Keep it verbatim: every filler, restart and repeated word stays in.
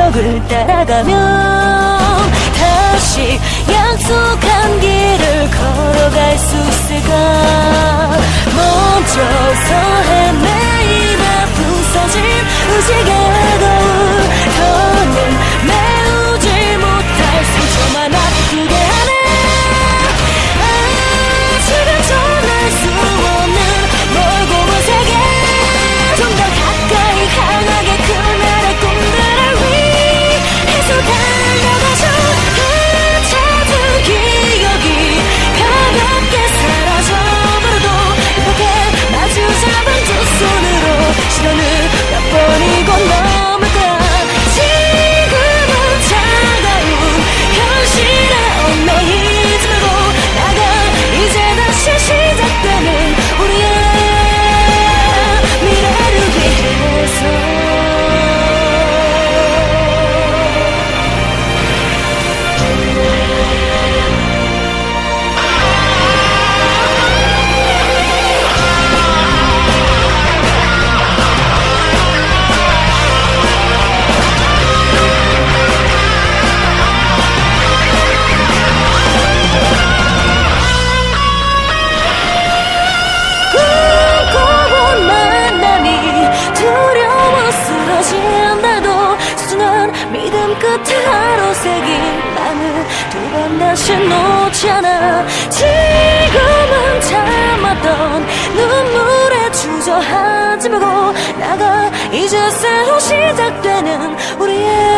흔적을 따라가면 다시 약속한 길을 걸어갈 수 있을까. 멈춰서 헤매이다 부서진 의식의 거울, 더는 메우지 못할 상처만 아프게 하네. 아직은 전할 수 없는 멀고 먼 세계, 좀 더 가까이 향하게 그날의 꿈들을 위해서 달려가죠. 흩어진 기억이 가볍게 사라져버려도 이렇게 마주 잡은 두 손으로 시간을 몇 번이고 넘을 거야. 지금은 차가운 현실에 얽매이지 말고 나가. 이제 다시 시작되는 우리의 미래를 위해서. 꿈꿔본 만남이 두려워 쓰러진다도 순간 믿음 끝에 하루 새긴 맘을 두 번 다시 놓지 않아. 지금은 참았던 눈물에 주저하지 말고 나가. 이제 새로 시작되는 우리의